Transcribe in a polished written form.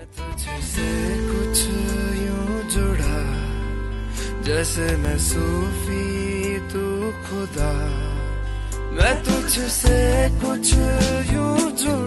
तुझसे कुछ यूं जुड़ा जैसे मैं सूफी तू खुदा। मैं तुझसे कुछ यूं जुड़ा